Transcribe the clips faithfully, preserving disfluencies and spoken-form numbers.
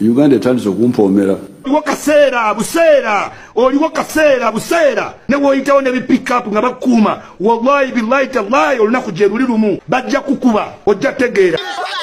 Uganda etandise okumpomera. Oliwo kaseera buseera, oliwo kaseera buseera, ne woyitawo ne pick up nga bakuuma. Wallahi billahi tallahi olunaku gye luli lumu bajja kukuba ojja tegeera.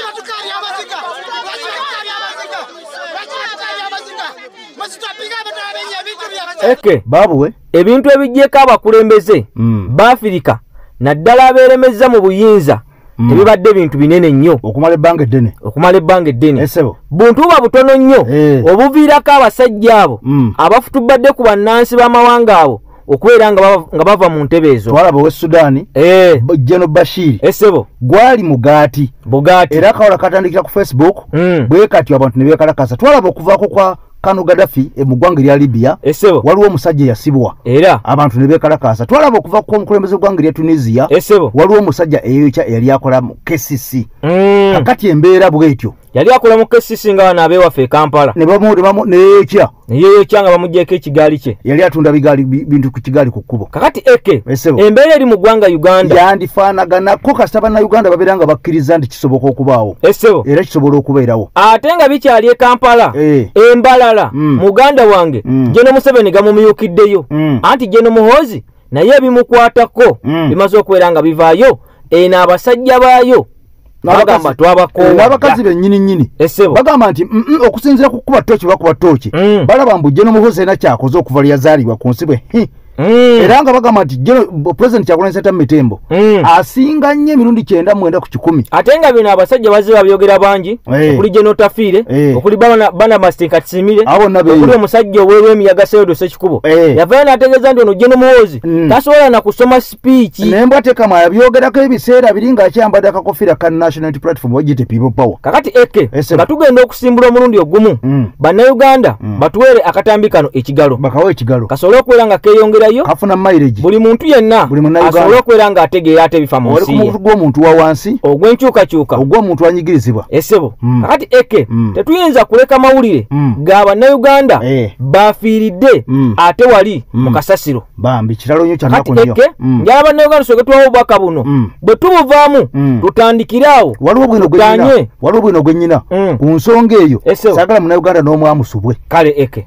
Eke babuwe ebintu ebijjeko abakulembeze mm. Bafirika naddala abeeremezza mu buyinza mm. Ebibadde bintu binene nnyo okumala ebbanga eddene okumala ebbanga eddene esebo buntu buba butono nnyo hey. Obuviirako abasajja abo mm. Abafutubadde ku bannansi b'amawanga abo okubeera nga bava mu ntebe ezo. Twalaba we Sudani eh Jeno Bashir esebo gwali mugati bugati era kawala katandikira ku Facebook mm. Bwe kati abantu ne bekalakasa twalaba okuvaako kwa Kano Gaddafi e mugwange lya Libya esebo waliwo omusajja yasibwa era abantu ne bekalakasa twalaba okuva ku mukulembeze gwange lya Tunisia esebo waliwo omusajja eyocha yali akola mu K C C mm. Kakati embeera bwetyo yali akola mu K C C nga bana abeewafe Kampala ne bamu bamu neyecha neyecha nga bamujjeko ekigaali kye yali atunda bigaali bintu ku kigaali ku kkubo kakati eke embeera eri mu ggwanga Uganda yandifaanaganako kasita banna Uganda babeera nga bakkiriza nti kisoboka okubaawo esebo era kisobola okubeerawo ate nga bikyali e Kampala e. Embalala mm. Muganda wange mm. Jeno Museveni gamumuyukiddeyo mm. Anti Jeno Muhoozi naye ebimukwatako mm. Bimaze okubeera nga bivaayo eno abasajja baayo bagamba twabakoowa n'abakazi bennyini nnyini bagamba nti okusinziira ku kuba ttooki bakuba ttooki mm. balaba mbu Jeno Muhoozi alina kyakoze okuva lyazaalibwa ku nsi bwe Mm. Era nga bagamba nti President Kyagulanyi Ssentamu Mitembo mm. asinga nnyo emirundi kyenda mwenda ku kikumi ate nga bino abasajja baziba byogera bangi hey. Okuli General Tafiire hey. Okuli bana bana Mastika Kisimire okuli omusajja owewe emiyaga Seyodo Sekikubo hey. Yavayo n'ategeeza nti ono Jeno Muhoozi mm. tasobola na kusoma speech nembwa tekama yabyogerako ebiseera biri ng'akyambadde akakofira ka National Unity Platform wagite People Power kakati eke nga tugenda okusimbula omulundi ogumu mm. Bannayuganda mm. batuweere akatambi kano ekigalo bakawe ekigalo kasobole okubeera nga keeyongera kafuna mileage buli muntu yenna asobola okwera nga ategeera ate bifa mu nsi ye gwo muntu wa wansi ogwenkyuka kyuka ogwo muntu anyigirizibwa esebo mm. Kakati eke mm. tetuyinza kuleka mawulire mm. gaba na Uganda eh. Bafiiridde mm. ate wali mm. mu kasasiro bambi kiralo nyo kyanako nyo eke mm. njaba na Uganda soke tuwa obaka buno mm. bwe tubuvaamu mm. tutandikirawo waliwo bwino gwenyina waliwo bwino gwenyina mm. ku nsonga eyo sagala mu Uganda n'omwamusubwe kale eke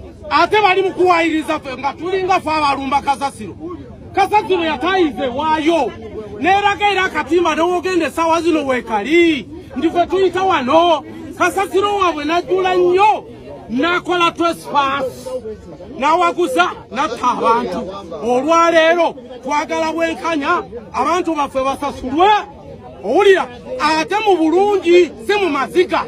ate bali mukuwayiriza fe nga tulinga fa abalumba kasasiro kasasiro yatayize waayo neraga era akatimba n'ogende sawa zino wekali ndife tuyita wano kasasiro wabwe najjula nnyo nakola trespass nawaguza natta abantu olwaleero twagala bwenkanya abantu baffe basasulwe owulira ate mu bulungi si mu maziga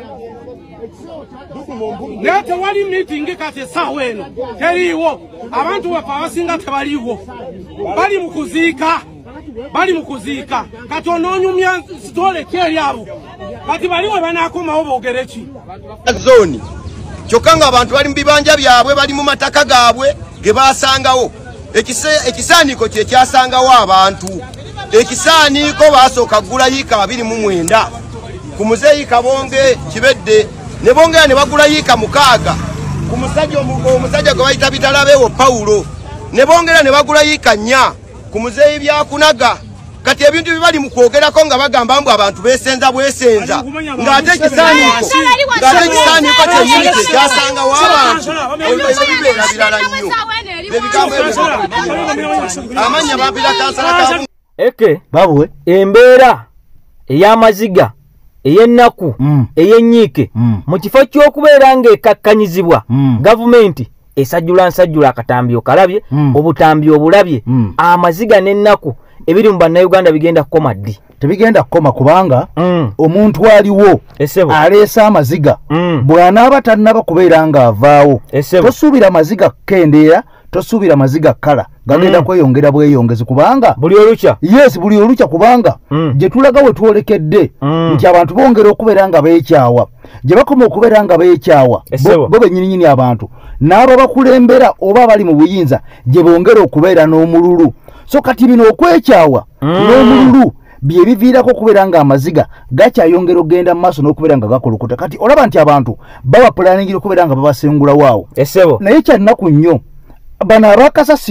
nete wali meeting kati sawa eno teriiwo abantu baffe abasinga tebaliiwo bali mu kuziika bali mu kuziika kati onoonyumya sitole kyeri abo kati baliwe banaakomawo boogere ki zoni kyokka nga abantu bali mu bibanja byabwe bali mu mataka gaabwe ge baasangawo ekisaaniiko kye kyasangawo abantu ekisaaniiko baasooka ggula yiika abiri mu mwenda ku muzeeyi Kabonge Kibedde ne bongera ne bagula yiika mukaaga ku musajja omusajja gwe bayita Bitalabeewo Pawulo ne bongera ne bagula yiika nnya ku muzeeyi Byakunaga kati ebintu bibali mu kwogerako nga bagamba mbu abantu beesenza bwesenza ng'ate ekisaaniiko ng'ate ekisaaniiko kyennyini kye kyasanga w'abantu ebibeera birala nnyo ebigambo ebyo amanya bampira kansala kabu eke babuwe embeera ey'amaziga eyennaku mm. eyennyike mm. mu kifo ky'okubeera ng'ekakkanyizibwa mm. gavumenti esajjula nsajjula akatambi okalabye mm. obutambi obulabye mm. amaziga n'ennaku ebiri mu bannayuganda bigenda kukoma ddi tebigenda kukoma kubanga mm. omuntu aliwo aleesa amaziga mm. bw'anaaba tannaba kubeera ng'avaawo tosuubira maziga kukendeera tosuubira maziga kala gagenda mm. kweyongera bweyongezi kubanga buli olukya yes buli olukya kubanga mm. gye tulaga we twolekedde mm. nti abantu bongera okubeera nga beekyawa gye bakoma okubeera nga beekyawa bo bennyininyini abantu n'abo bakulembera oba bali mu buyinza gye bongera okubeera n'omululu so kati bino okwekyawa mm. n'omululu bye biviirako okubeera nga amaziga gakyayongera okugenda mu maaso n'okubeera nga gakulukuta kati olaba nti abantu baba pulaningira okubeera nga babasengulawo awo naye kyalinaku nnyo bano abakasasiro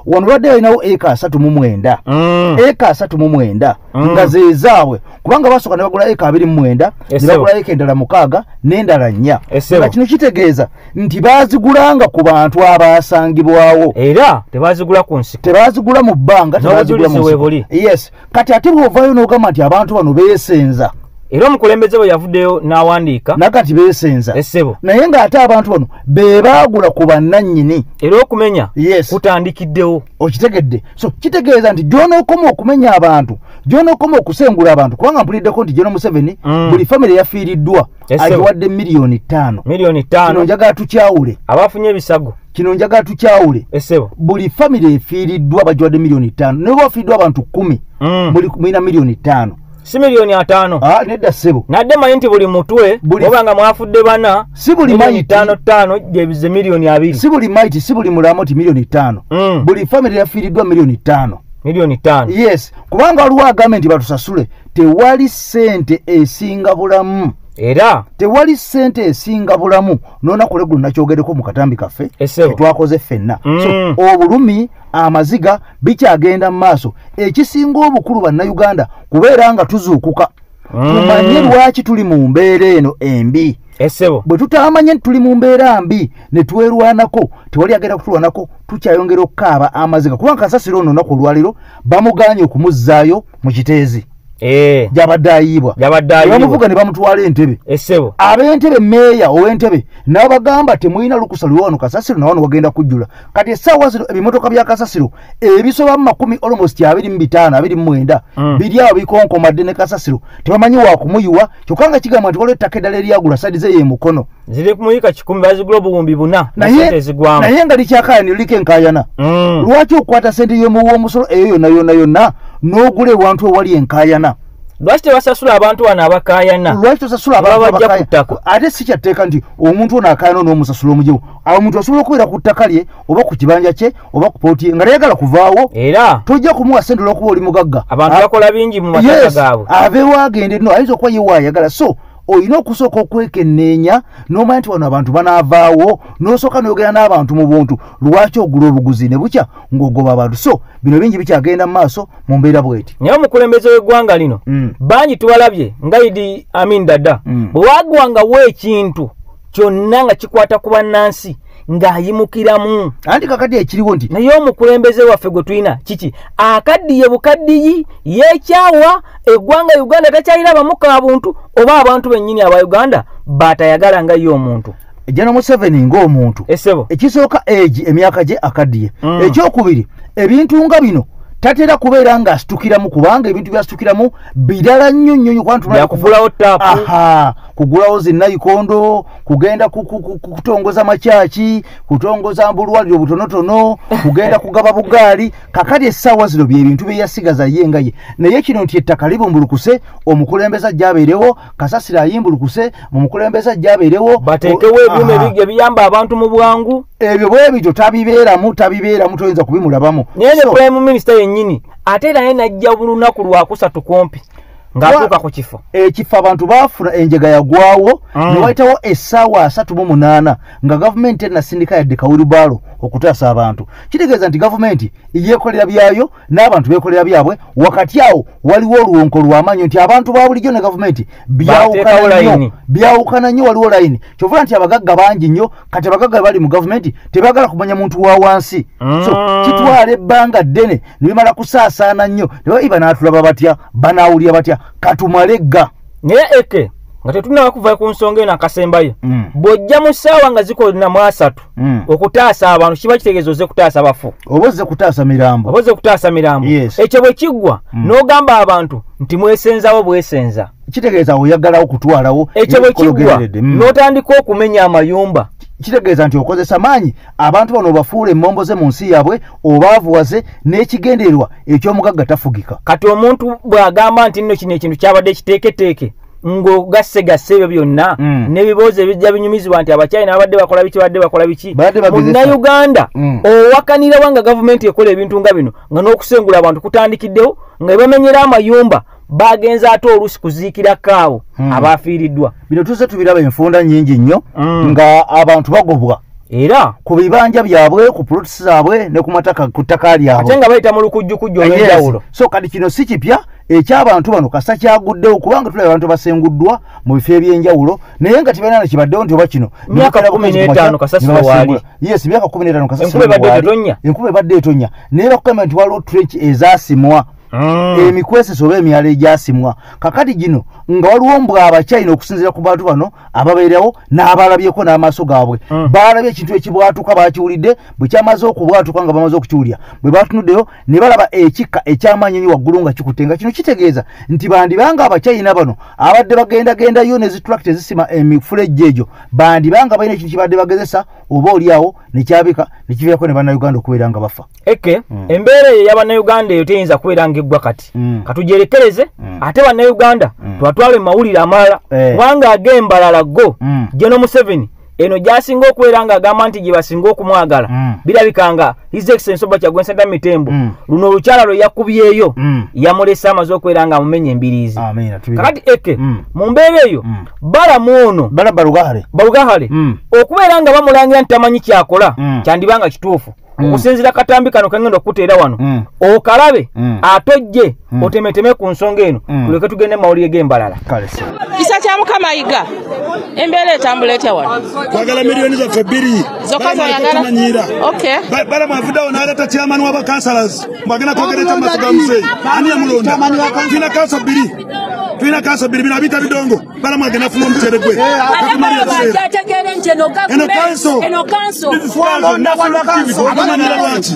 wano badde balinawo eka asatu mu mwenda mm. eka asatu mu mwenda mm. nga zezaabwe kubanga basooka ne bagula eka abiri mu mwenda ne bagula eka endala mukaaga n'endala nnya nga kino kitegeeza nti baazigulanga ku bantu abaasangibwawo era tebazigula ku nsiko tebazigula mu bbanga tebazigula mu nsiko yes kati ate bw'ovaayo n'ogamba nti abantu bano beesenza era omukulembeze bwe yavuddeyo n'awandiika nakati beesenza essebo naye ng'ate abantu bano be baagula ku bannannyini era okumenya yes. kutandikiddewo okitegedde so kitegeeza nti gy'onookoma okumenya abantu gy'onookoma okusengula abantu kubanga mpuliddeko nti General Museveni mm. buli famire yafiiriddwa agiwadde miliyoni ttaano miliyoni ttaano kino njagala tukyawule abafunye ebisago kino njagala tukyawule essebo buli famire efiiriddwa bagiwadde miliyoni ttaano naye bafiiriddwa abantu kumi mm. buli mulina miliyoni ttaano si miliyoni ataano ah nedda ssebo nadde manyi nti buli mutwe oba nga mwafudde bana si buli maiti ttaano ttaano gyebize miliyoni abiri si buli maiti si buli mulamu ti miliyoni ttaano mm. buli famire yafiiriddwa miliyoni ttaano miliyoni ttaano yes kubanga waliwo agambe nti batusasule tewali ssente esinga bulamu era tewali ssente esinga bulamu n'onaku leggulo nakyogereko mu katambi kaffe ketwakoze ffenna mm. so obulumi amaziga bikyagenda mu maaso ekisinga obukulu bannayuganda kubeera nga tuzuukuka mm. tumanye lwaki tuli mu mbeera eno embi essebo bwe tutamanye nti tuli mu mbeera mbi ne twerwanako tewali agenda kutulwanako tukyayongera okukaaba amaziga kubanga kasasiro ono olunaku olwaliro bamuganye okumuzzaayo mu kiteezi eh jabadde ayiibwa jabadde ayiibwa bamuvuga ne bamutwala entebe essebo ab'entebe meeya ow'entebe n'abagamba temulina lukusa lwano kasasiro nawano wagenda kujjula kati essaawa zino ebimotoka bya kasasiro ebisoba mu makumi almost abiri mu bitaano abiri mu mwenda mm. biri awo bikonkomadde ne kasasiro tebamanyi wakumuyiwa kyokka nga kigamba nti waliwo ettaka eddala eryagula sadi ze ye mukono ziri kumuyika kikumi bazigula obuwumbi buna naye naye nga likyakaya ne luliko enkaayana mm. lwaki okukwata sente y'omuwoomusolo eyo yonna yonna yonna n'ogula ewantu ewali enkaayana lwaki tebasasula abantu wano abakaayana lwaki tosasula abantu abakaayana ate si kyatteeka nti omuntu ono akaayana n'omusasula omujewo awo omuntu asobola okubeera ku ttaka lye oba ku kibanja kye oba ku pooti ye nga tayagala kuvaawo era tojja kumuwa ssente olw'okuba oli mugagga abantu bakola bingi mu mataka gaabwe aveewo agende no ayinza okuba ye waayagala so olina okusooka okwekenneenya n'omanya nti wano abantu banaavaawo n'osooka n'ogenda n'abantu mu buntu lwaki ogula obuguzi ne bukya ng'ogoba abantu so bino bingi bikyagenda mu maaso mu mbeera bweti naye omukulembeze w'eggwanga lino mm. bangi tubalabye nga Idi Amin Dada mm. bwe waggwangawo ekintu kyonna nga kikwata ku bannansi ng'ayimukiramu anti kakaddi ekiriwo nti naye omukulembeze waffe gwe tulina kiki akaddiye bukaddiyi yeekyawa eggwanga Uganda takyalirabamu ka buntu oba abantu bennyini aba Uganda batayagala nga ye omuntu General Museveni ng'omuntu essebo ekisooka egi emyaka gye akaddiye mm. ekyokubiri ebintu nga bino tatera kubeera nga asitukiramu kubanga ebintu byasitukiramu bidala nnyo nnyo kugulawo taapu aha kugulawo zinnayikondo kugenda kutongoza makyaki kutongoza mbulwaliro butonotono kugenda kugaba bugaali kakati essaawa zino byebintu byeyasigaza ye nga ye naye kino nti ettaka libumbulukuse omukulembeze ajja abeerewo kasasiro ayimbulukuse omukulembeze ajja abeerewo bateekewo ebyuma ebiyamba abantu mu bwangu ebyo bwe bityo tabibeeramu tabibeeramu toyinza kubimulabamu naye ne prime minister yennyini ate naye najja bulunaku lwakusatu kumpi ng'atuuka ku kifo ekifo abantu baafuna enjega yagwawo mm. ne wayitawo essaawa asatu mu munaana nga gavumenti ennasindika yadde kawulibaalo okutaasa abantu kitegeeza nti gavumenti yeekolera byayo n'abantu beekolera byabwe wakati awo waliwo oluwonko lw'amanyo nti abantu ba bulijjo ne gavumenti byawukana nnyo byawukana nnyo waliwo layini kyovula nti abagagga bangi nnyo kati abagagga bali mu gavumenti tebaagala kumanya muntu wa wansi mm. so kitwala ebbanga ddene ne bimala kusaasaana nnyo ne baiba n'atulaba batya banaawulira batya katumalegga naye eke nga tetunaba kuva ku nsonga eno akasembayo mm. bw'ojja mu ssaawa nga zikola mu asatu mm. okutaasa abantu kiba kitegeeza ozze kutaasa bafu oba ozze kutaasa mirambo oba ozze kutaasa mirambo yes. ekyo bwe kiggwa mm. n'ogamba abantu nti mwesenzawo bwesenza kitegeeza oyagalawo kutwalawo ekyo bwe kiggwa mm. n'otandika okumenya amayumba kitegeeza nti okozesa maanyi abantu bano obafuula emmombo ze mu nsi yaabwe obaavuwaze n'ekigendererwa eky'omugagga tafugika kati omuntu bw'agamba nti nno kino ekintu kyabadde kiteeketeeke ng'ogassegasse ebyo byonna mm. n'ebibuuzo ebijja binyumizibwa nti abakyayina babadde bakola biki badde bakola biki munnayuganda mm. owakanirawa nga gavumenti ekola ebintu nga bino nga n'okusengula abantu kutandikiddewo nga bamenyera amayumba bagenza ate oluusi kuziikira kaawo mm. abaafiiriddwa bino tuzze tubiraba enfunda nnyingi nnyo mm. nga abantu bagobwa era ku bibanja byabwe ku plots zaabwe ne ku mataka ku ttaka lyabwe ate nga bayita mu lukujjukujju olw'enjawulo. So kati kino si kipya eky'abantu bano kasa kyaguddewo kubanga tulaba abantu basenguddwa mu bifo eby'enjawulo naye nga tibalina kibaddewo nti oba kino myaka kumi n'etaano Kasasiro waali. Yes, myaka kumi n'etaano Kasasiro waali. Enkuba ebadde etonya. Enkuba ebadde etonya naye bakugamba nti waliwo trench ezaasimwa. Mm. Emikwese oba emyala egyasimwa kakati gino nga waliwo mbwa abakyayina okusinziira ku bantu bano ababeerawo n'abalabyeko n'amaaso gaabwe. Mm. Balabye ekintu ekibwatuka bakiwulidde bwe kyamaze okubwatuka nga bamaze okukiwulira bwe batunuddeyo ne balaba ekikka ekyamaanyi ennyo waggulu nga kikutte nga kino kitegeeza nti bandibanga abakyayina bano abadde bagendagendayo ne zitulakita ezisima emifulejje egyo bandibanga balina ekintu kibadde bagezesa oba oliawo ne kyabika ne kiviirako ne bannayuganda okubeera nga bafa. Eke mm. embeera eyo y'abannayuganda eyo teyinza kubeera ng'eggwa kati mm. katujerekereze mm. ate bannayuganda mm. twatwale mu mawulire amalala kubanga eh. ag'embalala go mm. General Museveni eno gyasinga okubeera nga agamba nti gye basinga okumwagala mm. birabikanga His Excellency Obach Agwin Ssenta Mitembo mm. luno olukyala lwe yakubyeyo mm. yamulese amaze okubeera nga amumenye embiriizi. Kakati Eke mm. mu mbeera eyo mm. balamu ono bala balugahale balugahale mm. okubeera nga bamulangira nti tamanyi kyakola mm. kyandibanga kituufu. Mm. Okusinzira katambi kano kangenda okuteera wano mm. okalabe mm. atojje mm. otemeteme ku nsonga eno mm. tuleke tugende mawulire g'embalala. Kisa kya Mukama Yiga embeera etambula etya wano kwagala miliyoni zaffe bbiri zokka zoyagala. Okay, bala mwavudawo n'aleta chairman w'aba councillors mbagenda kwogera ekyamaaso ga Muzeeyi ani yamulonda tulina kanso bbiri tulina kanso bbiri bino abiyita bidongo bala mwagenda funa omucere gwe eno kanso eno kanso abamanira lwaki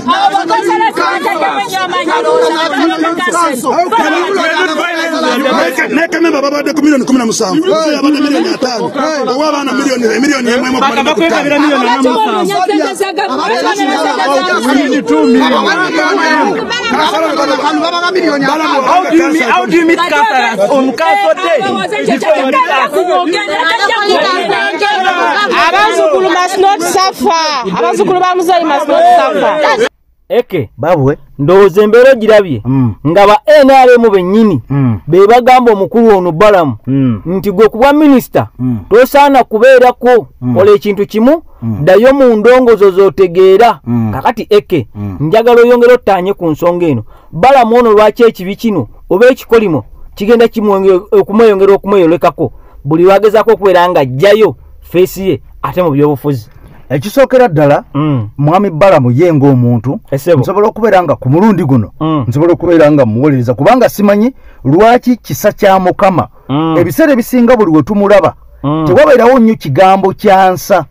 nekamemba babadde ku miliyoni kumi na musanvu abadde miliyoni ataano owa abaana miliyoni miliyoni emu emu How do you meet councillors on council day? Abazukulu must not suffer. Abazukulu ba Muzeeyi must not suffer. Eke babwe ndowooza embeera ogirabye mm. nga ba N R M bennyini mm. be bagamba omukulu ono Balamu mm. nti gwe kuba minisita mm. tosaana kubeerako mm. ola ekintu kimu mm. ddayo mu ndongozo z'otegeera mm. kakati Eke mm. njagala oyongera ottaanye ku nsonga eno Balamu ono lwaki ekibi kino oba ekikolimo kigenda okumweyongera okumweyolekako buli lwagezaako okubeera nga ajjayo feesi ye ate mu byobufuzi. Ekisookera ddala mm. mwami Balamu ye ng'omuntu nsobola okubeera nga ku mulundi guno mm. nsobola okubeera nga muwolereza kubanga simanyi lwaki kisa kya Mukama mm. ebiseera ebisinga buli we tumulaba mm. tewabeerawo nnyo kigambo kyansa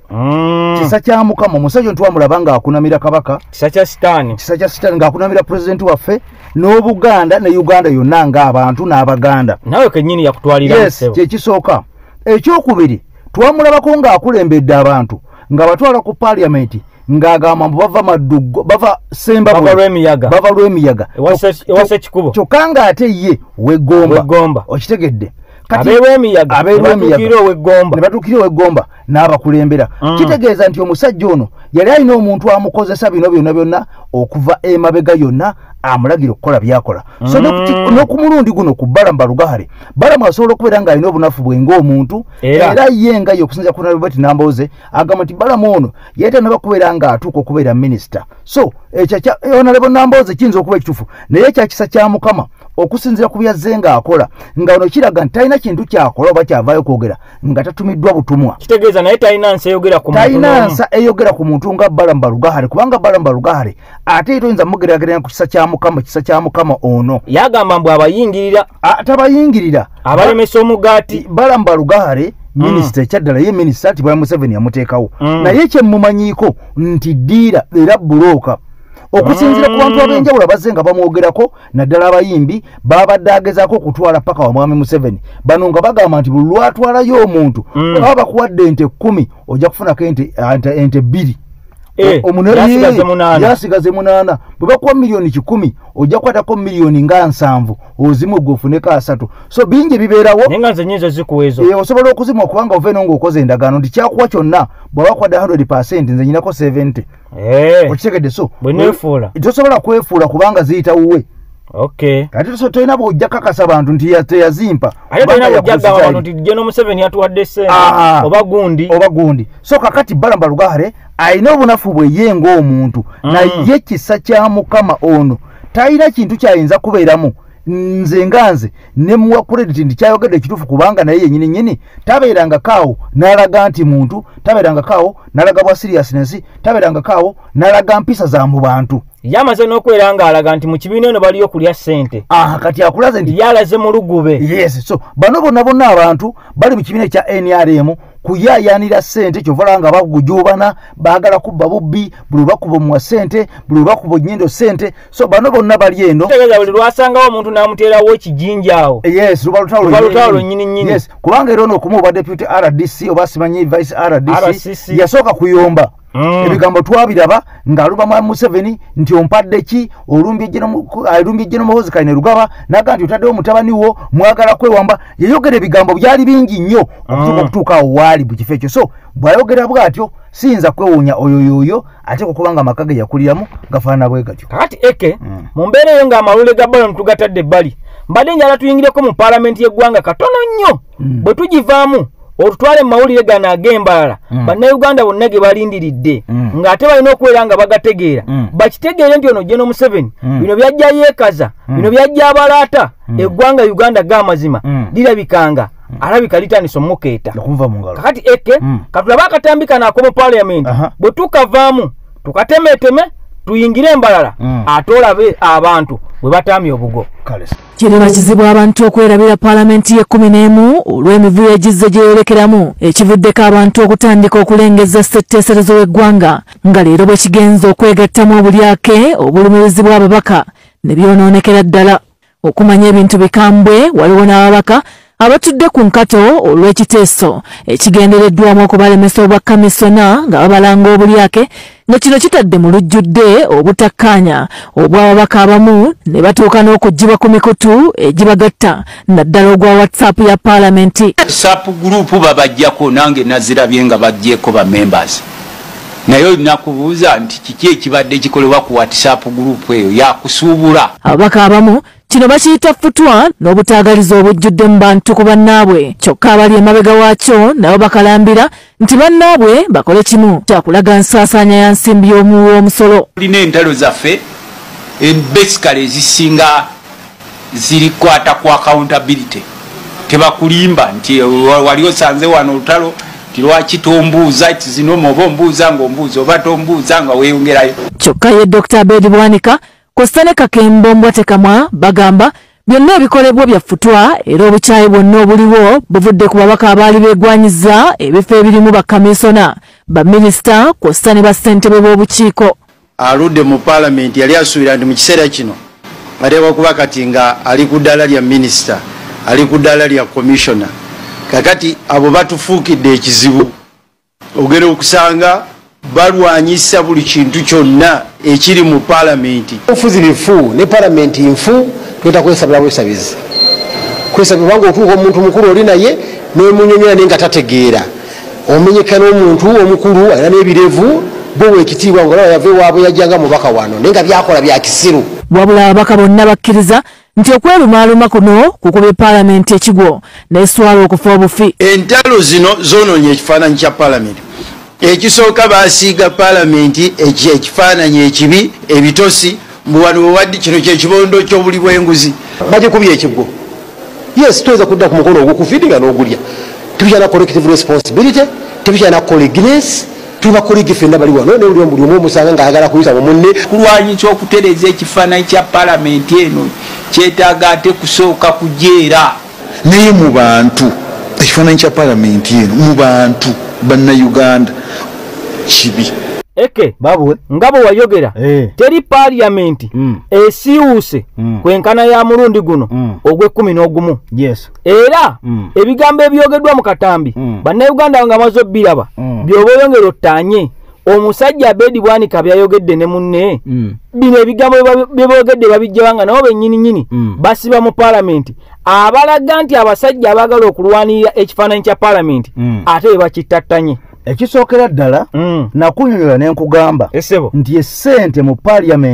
mm. kisa kya Mukama omusajja ntwamulaba ng'akunamira kabaka kisa kya sitaani kisa kya sitaani ng'akunamira pulezidenti waffe n'Obuganda ne Uganda yonna ng'abantu n'Abaganda nawe kennyini yakutwalira yes kyekisooka. Ekyokubiri twamulabako ng'akulembedde abantu nga batwala ku parliament ng'agamba mbu bava Maddugo bava Semba bava lw'emiyaga bava lw'emiyaga ewasa ekikubo kyokka ng'ate ye weggomba okitegedde abeew'emiyaga abeew'emiyaga ow'eggomba ne batuukira ow'eggomba n'abakulembera mm. kitegeeza nti omusajja ono yali alina omuntu amukozesa bino byonna byonna okuva emabega yonna amulagira okukola byakola mm. so n'okumulundi guno ku Balamu Balugahale Balamu asobola okubeera ng'alina obunafu bwe ng'omuntu era ye nga ye okusinza ku Nabibati Nambooze agamba nti Balamu ono yeetanaba kubeera ng'atuuka okubeera minisita. So ekyo kya Honorable Nambooze kiyinza okuba ekituufu naye ekyakisa kya Mukama okusinzira ku byazze ng'akola nga ono kiraga nti talina kintu kyakola oba kyavaayo kwogera nga tatumiddwa butumwa. Kitegeeza naye talina nsa eyogera ku muntu talina nsa eyogera ku muntu nga Balamu Balugahale kubanga Balamu Balugahale ate toyinza mugeraageranya ku kisa kya Mukama kisa kya Mukama ono yagamba mbu abayingirira atabayingirira abalemesa omugaati. Balamu Balugahale minisita mm. ekyaddala ye minisita ati bwa Museveni yamuteekawo mm. naye kyemumanyiiko nti ddiira era bulooka okusinzira ku bantu ab'enjawulo abazze nga bamwogerako naddala abayimbi babadde agezaako okutwala paka wa mwami Museveni bano nga bagamba nti buli lwatwalayo omuntu mm. baba bakuwadde ente kkumi ojja kufunako ente ente bbiri Eh, yasigaze munana yasigaze munana bwe bakuwa miliyoni kikumi ojja kwatako miliyoni nga nsanvu ozimu gofuneka asatu so bingi bibeerawo nenga nze nyizo zikuwezo eh osobola okuzimwa kubanga oveno ngo okoze endagaano ndi kyakuwa kyonna bwe bakwada one hundred percent nze nyinako seventy eh okitegedde so bwe nefuula tosobola kwefuula kubanga ziyita uwe Okay. Kati so toina bojja kakasa bantu nti teyazimpa. Ate toina bojja gawa bantu nti General Museveni yatuwadde ssente oba gundi. Oba gundi. So kakati Balamba Lugare ayina obunafu bwe ye ng'omuntu mm. na ye kisa kya Mukama ono tayina kintu kyayinza kubeeramu. Nze nganze ne muwa credit ndi kyayogedde kitufu kubanga naye yennyini nyini tabeeranga kaawo n'alaga nti muntu tabeeranga kaawo n'alaga bwa seriousness tabeeranga kaawo n'alaga mpisa za mu bantu yamaze n'okweranga alaga nti mu kibiina eno baliyo kulya ssente ah kati akulaze nti yalaze mu lugube yes so bano bonna bonna abantu bali mu kibiina kya N R M kuyayanira ssente kyovalanga bakugujubana baagala kubba bubbi buli bakuba mu ssente buli bakuba nyindo ssente so bano bonna bali eno tegeza buli lwasangawo omuntu n'amuteerawo ekijinjaawo yes lubalutalo lubalutalo nyini nyini yes kubanga era ono okumuwa deputy R D C oba simanyi vice R D C yasooka kuyomba Mm. Ebigambo twabiraba ng'aluba mu Museveni nti ompadde ki olumbye jeno alumbye jeno muhozi kaine rugaba naga nti otaddewo mutabani wo mwagala kwewamba yayogera ebigambo byali bingi nnyo okutuuka okutuuka awo waali mu kifo ekyo so bw'ayogera bw'atyo siyinza kwewuunya oyo yoyo ate kubanga amaka ge yakuliramu gafaanana bwe gatyo kakati eke mm. mu mbeera eyo ng'amawulire ga balo tugatadde ebbali mbadde njala tuyingireko mu paalamenti y'eggwanga katono nnyo mm. bwe tugivaamu otutwale mawulire gana ag'embalala mm. bannayuganda bonna ge balindiridde mm. ng'ate balina okubeera nga bagategeera mm. bakitegeere nti ono General Museveni mm. bino byajja yeekaza mm. bino byajja abalaata mm. eggwanga Uganda g'amazima mm. lirabikanga mm. alabika litandisa omukeeta kakati eke mm. katulaba akatambi kano ak'omu parliament uh -huh. bwe tukavaamu tukatemeteme tuyingire embalala mm. ate olabe abantu bwe batamye obugo kireba kizibu abantu okwerabira paalamenti y'ekkumi n'emu olw'emivuyo egizze gyeyolekeramu ekivuddeko abantu okutandika okulengeza ssetteeserezo w'eggwanga nga leero bwe kigenza okwegattamu obulyake obulumirizi bw'ababaka ne byonoonekera ddala okumanya ebintu bikambwe waliwo n'ababaka abatudde ku nkato olw'ekiteeso ekigendereddwamu okubalemesa obwa kamisona nga babalanga obulyake nga kino kitadde mu lujjudde obutakkaanya obw'ababaka abamu ne batuuka n'okuggyibwa ku mikutu egibagatta naddala ogwa whatsapp ya paalamenti whatsapp gurupu babajjako nange nazirabye nga bajjeko ba members naye olina kubuuza nti kiki ekibadde kikolebwa ku whatsapp gurupu eyo yakusuubula ababaka abamu kino bakiyita futwa n'obutaagaliza obujjudde mu bantu ku bannaabwe kyokka abali emabega waakyo nabo bakalambira nti bannaabwe bakole kimu kyakulaga nsaasaanya ya nsimbi y'omuwi w'omusolo tulina entalo zaffe basically ezisinga zirikwata ku accountability tebakulimba nti wali osanze wano olutalo tilwaki tombuuza zino oba ombuuza ng'ombuuza oba tombuuza nga weeyongerayo kyokka ye Dokita Abedi Bwanika Kostane Kakembo Mbwatekamwa bagamba byonna ebikolebwa byafutwa era obukyayi bwonna obuliwo buvudde ku babaka abaali beegwanyiza ebifo ebirimu bakamisona baminisita Kostane bassentebe b'obukiiko aludde mu paalamenti yali asuubira nti mu kiseera kino ateekwa kuba kati nga ali ku ddala lya minisita ali ku ddala lya komishona kakati abo batufuukidde ekizibu ogenda okusanga balwanyisa buli kintu kyonna ekiri mu paalamenti ofuzirifu ne paalamenti nfu tweta kwesabira bwesabizi kwesabira wangu okuuka omuntu mukulu oli naye n'omunyonyola naye nga tategeera omenyeka n'omuntu omukulu alina n'ebirevu bowe ekitiibwa ng'olaba yava ewaabwe yajjanga mubaka wano naye nga byakola bya kisiru wabula ababaka bonna bakkiriza nti okwerumaaluma kuno kukubye paalamenti ekigwo n'eswala okufa obufi entalo zino zoonoonye ekifaananyi kya paalamenti ekisooka baasiiga paalamenti ekifaananyi ekibi ebitosi mbuwano bwewaddi kino kyekibondo ky'obuli bw'enguzi bagikubye ekigwo yes tuweza kudda ku mukono ogwokufidinga n'ogulya tukyana collective responsibility tukyana colleagueness tuba colleague fenna bali wano ne buli omu omusanga ng'ayagala kuyita mu munne kulwanyi ky'okutereeza ekifaananyi kya paalamenti eno kyetaaga ate kusooka kujeera naye mu bantu ekifaananyi kya paalamenti eno mu bantu bannayuganda kibi eke babwe ngabo wayogera hey. teri parliament mm. esiuse mm. kwenkana ya mulundi guno mm. ogw'ekkumi n'ogumu yes. era mm. ebigambo ebyogeddwa mu katambi mm. bannayuganda nga mazo biraba mm. byoba oyongera ottaanye omusajja Abedi Bwanika byayogedde ne munne mm. bino ebigambo byeboogedde babijjawa nga nabo bennyini nyini mm. basiba mu paalamenti abalaga nti abasajja abaagala okulwanirira ekifaananyi kya paalamenti mm. ate be bakittattanye ekisookera ddala mm. nakunyonyola ne nkugamba Esebo. nti essente mu paalamenti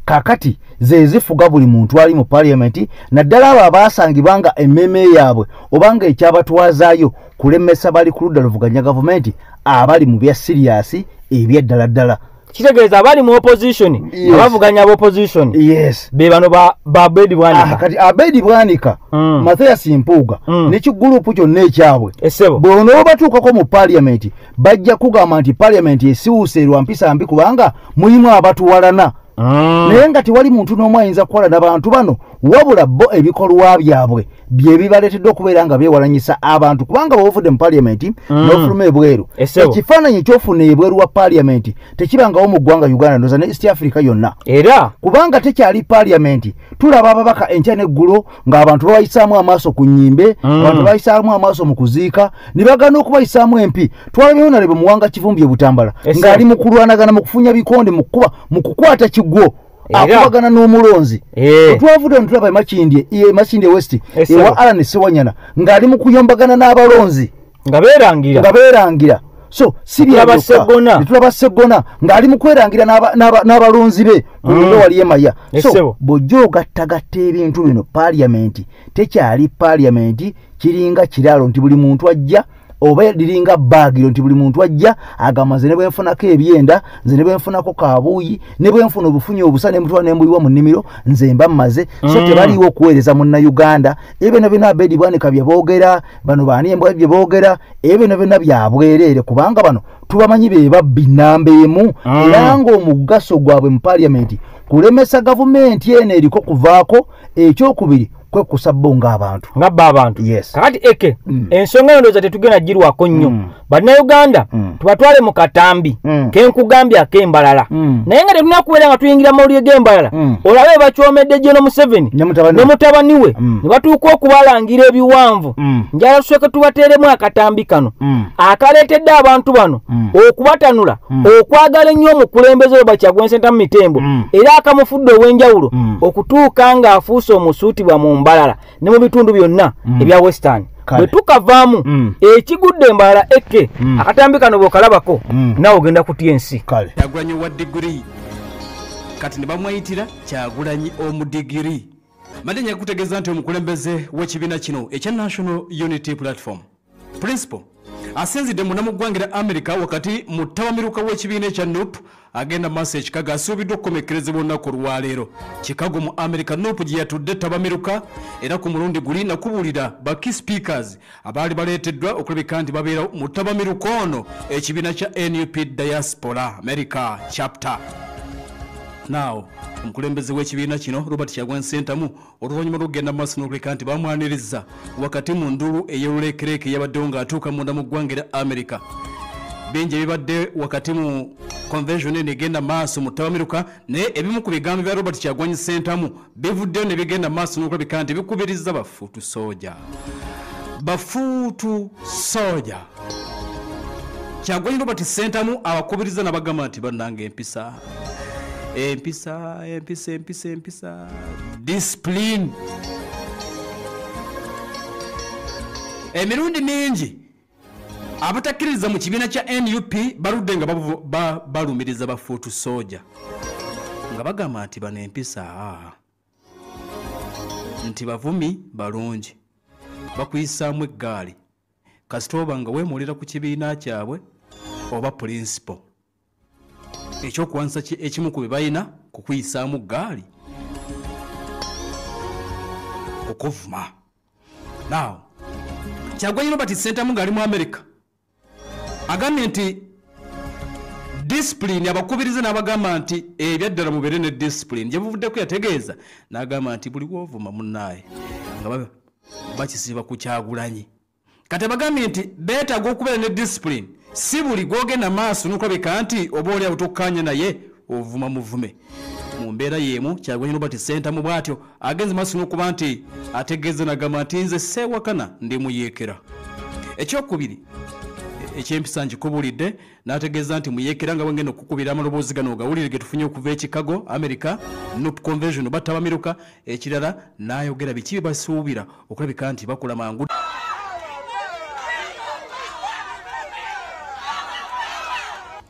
kakati ze zifuga buli muntu ali mu parliament naddala abo abasangibwa nga emmeme yaabwe obanga ekyabatwazaayo kulemesa bali ku ludda luvuganya gavumenti abali mu bya siriasi ebyeddala ddala kitegeeza abali mu opposition yes. abavuganya opposition yes be bano ba, ba Abedi Bwanika ah, kati Abedi Bwanika mm. Mathias Mpuuga mm. ne kigurupu kyonna ekyabwe bwono batuukako mu parliament bajja kugamba nti parliament esiwuuserwa mpisa mbi kubanga mulimu abatuwalana Mm. naye nga tewali muntu n'omu ayinza kukola n'abantu bano wabula bo ebikolwa byabwe bye bibaleetedde okubeera nga beewalanyisa abantu kubanga bw'ovudde mu parliament mm. n'ofuluma ebweru ekifaananyi ekyofuna ebweru wa parliament tekibangawo mu ggwanga Uganda ndoza ne East Africa yonna era kubanga tekyali parliament tulaba ababaka enkya n'eggulo ng'abantu babayisaamu amaaso ku nnyimbe mm. abantu babayisaamu amaaso mu kuziika ne bagana okubayisaamu empi twalabyewo nalebe muwanga Kivumbi e Butambala ng'ali mu kulwanagana mu kufunya bikonde mu kuba mu kukwata gwo akubagana n'omulonzi twavudde ntulaba emakindye e makindye west ewa Alan Sewanyana ng'ali mu kuyombagana n'abalonzi nga beerangira nga beerangira so sibya segona tulaba segona ng'ali mu kwerangira n'abalonzi be kundo wali emaya so bojo gattagatta ebintu bino parliament tekyali parliament kiringa kiralo nti buli muntu ajja oba liringa bagiro nti buli muntu ajja agamaze ne bwenfunako ebyenda nze ne bwenfunako kabuuyi ne bwenfuna obufunyi obusane mutwa ne mbuliwa mu nnimiro nze mba mmaze mm. so tebaliwo okuweereza munna Uganda ebyo na bina Abedi Bwanika bye boogera bano baani embwa bye boogera ebyo na bina byabwereere kubanga bano tubamanyi be babbi namba emu mm. era ng'omugaso gwabwe mu parliament kulemesa gavumenti eno eriko kuvaako ekyokubiri kwe kusabonga abantu ngabba abantu yes kakati eke mm. ensonga ndoza tetugena jirwako nnyo mm. bana Uganda mm. tubatwale mu katambi mm. kenkugambya akembalala mm. naye nga tetunakubeera nga tuyingira mawulire g'embalala mm. olabe bakyomedde General Museveni ne mutabani we mm. ne batuuka okubalangira ebiwanvu mm. njala tusooke tubateeremu akatambi kano mm. akaleetedde abantu bano mm. okubatanula mm. okwagala ennyo omukulembeze we Bakyagulanyi Ssentamu Mitembo mm. era akamufudde ow'enjawulo mm. okutuuka ng'afuuse omusuutibwa mu mbalala ne mu bitundu byonna mm. ebya western bwe tukavaamu mm. ekigudde embalala eke mm. akatambi kano bw'okalabako mm. nawe ogenda kutya ensi Kyagulanyi wa digiri kati ne bamwayitira Kyagulanyi omudigiri madde nja kutegeeza nti omukulembeze w'ekibiina kino ekya National Unity Platform principal asinzidde mu namuggwangira America wakati mu ttawamiruka w'ekibiina ekya N U P agenda maaso ekikago asuubiddwa okukomekkerezebwa olunaku olwaleero Chicago mu America N U P gye yatudde ttawamiruka era ku mulundi guli nakubuulira ba key speakers abaali baleeteddwa okulabika nti babeera mu ttawamiruka ono ekibiina kya N U P Diaspora America chapter. Now omukulembeze w'ekibiina kino Robert Kyagulanyi Ssentamu oluvannyuma lw'okugenda maaso n'okuleka nti bamwaniriza wakati mu ndulu ey'oluleekereke yabaddewo ng'atuuka munda mu ggwanga erya America bingi ebibadde wakati mu convention eno egenda maaso mu ttawamiruka naye ebimu ku bigambo bya Robert Kyagulanyi Ssentamu bivuddeyo ne bigenda maaso n'okulabika nti bikubiriza bafuutu soja bafuutu soja Kyagulanyi Robert Ssentamu abakubiriza n'abagamba nti bannange empisa empisa empisa empisa empisa discipline emirundi mingi abatakkiriza mu kibiina kya N U P baludde nga balumiriza bafuutu soja nga bagamba nti bano empisa nti bavumi balungi bakuyisaamu eggaali kasita oba nga weemuulira ku kibiina kyabwe oba principal ekyokuwanisa ekimu ku bye balina kukuyisaamu gaali okuvuma. Now Kyagulanyi Robert Ssentamu ng'ali mu America agambye nti discipline abakubiriza n'abagamba nti ebyaddala mubeere ne discipline gye buvuddeko yategeeza n'agamba nti buli wovuma munnaaye nga bakisiba ku Kyagulanyi kati abagambye nti beetaaga okubeera ne discipline si buli gwogenda maaso n'okulabika nti oba oli abutokkaanya naye ovuma muvume mu mbeera y'emu Kyagulanyi Robert Ssentamu bw'atyo agenze maaso n'okuba nti ategeeza n'agamba nti nze seewakana ndi muyeekera. Ekyokubiri ekyempisa nkikubulidde n'ategeeza nti muyeekera nga bwengenda okukubira amaloboozi gano ogawulire ge tufunye okuva e Chicago America N U P convention oba ttawamiruka ekirala n'ayogera biki bye basuubira okulabika nti bakola mangu.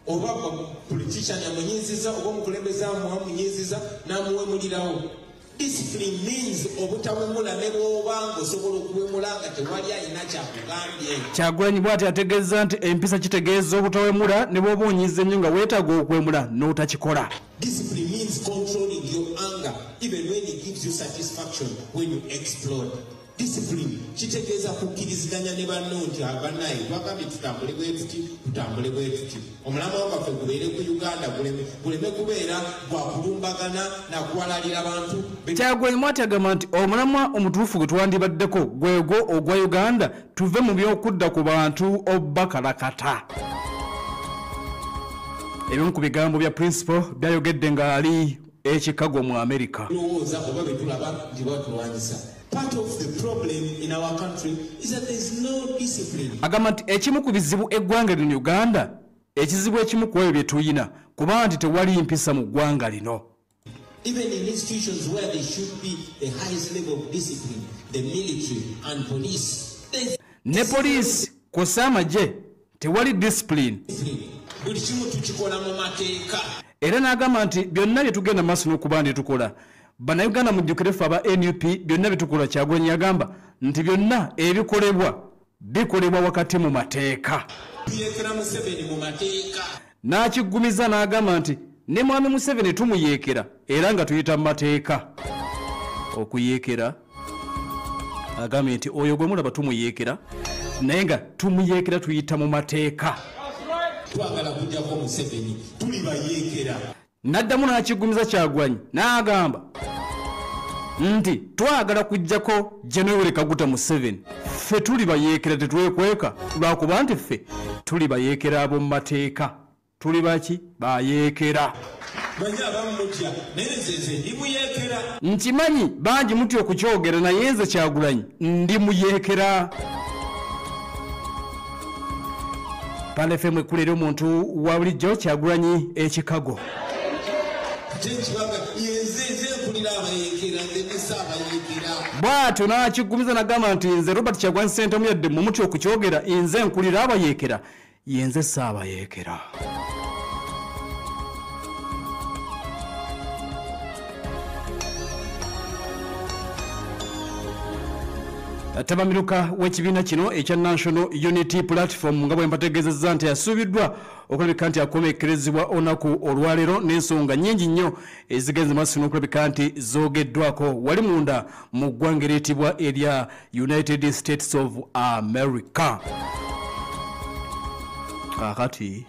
oba politician amunyiziza oba omukulembeze amunyiziza n'amuwemulirawo. Discipline means obutawemula ne bw'obanga osobola okuwemula nga tewali alina kyakugambye. Kyagulanyi bw'ati ategeeza nti empisa kitegeeza obutawemula ne bw'oba onyiza ennyo nga weetaaga okuwemula n'otakikola. Discipline means controlling your anger even when it gives you satisfaction when you explode. Discipline kitegeeza kukkiriziganya ne banno nti abanaye twagambye tutambule bwe tuti tutambule bwe tuti omulamwa waffe gubeere ku Uganda guleme kubeera gwakulumbagana nakuwalalira abantu. Kyagulanyi Mwati agamba nti omulamwa omutuufu gwe twandibaddeko gwego ogwa Uganda tuve mu by'okudda ku bantu obbakalakata. Ebimu ku bigambo bya Principal byayogedde nga ali e Chicago mu America. Lowooza oba bye tulaba nti batulwanyisa. Part of the problem in our country is that there is no discipline. Agamba nti ekimu ku bizibu eggwanga lino Uganda, ekizibu ekimu ku ebyo bye tuyina kuba nti tewali mpisa mu ggwanga lino. Even in institutions where there should be the highest level of discipline, the military and police. Ne police kw'ossa amagye tewali discipline. Buli kimu tukikola mu mateeka. Era n'agamba nti byonna bye tugenda maaso n'okuba nti tukola. Bannayuganda mujjukire ffe aba N U P byonna bitukola. Kyagulanyi yagamba nti byonna ebikolebwa bikolebwa wakati mu mateeka. Tuyeekera Museveni mu mateeka. N'akiggumiza n'agamba nti ne mwami Museveni tumuyeekera era nga tuyita mu mateeka. Okuyeekera agambye nti oyo gwe mulaba tumuyeekera naye nga tumuyeekera tuyita mu mateeka. Twagala kujjako Museveni tuli bayeekera. N'addamu n'akiggumiza Kyagulanyi n'agamba nti twagala kujjako General Kaguta Museveni ffe tuli bayeekera tetwekweka lwakuba nti ffe tuli bayeekera ab'omu mateeka. Tuli baki bayeekera. Manyi abamu mutya naye nze ndi muyeekera. Nkimanyi bangi mutya okukyogera naye nze Kyagulanyi ndi muyeekera. Pale F M ekulera omuntu wa bulijjo Kyagulanyi e Chicago. Bw'atyo n'akiggumiza n'agamba nti nze Robert Kyagulanyi Ssentamu yadde mu mutya okukyogera nze nkulira abayeekera yenze saabayeekera. Tabamiruka w'ekibiina kino ekya National Unity Platform nga bwe mpategeezezza nti yasuubiddwa okulabika nti akomekerezebwa olunaku olwaleero n'ensonga nnyingi nnyo ezigenze maaso n'okulabika nti zoogeddwako wali munda mu ggwanga eriyitibwa erya United States of America. Kakati